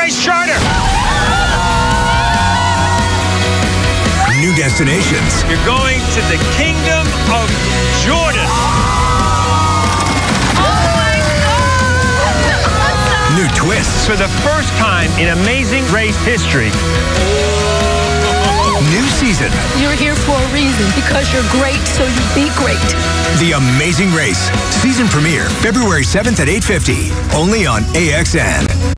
price charter. New destinations. You're going to the Kingdom of Jordan. New twists. For the first time in Amazing Race history. New season. You're here for a reason, because you're great, so you be great. The Amazing Race. Season premiere, February 7th at 8:50. Only on AXN.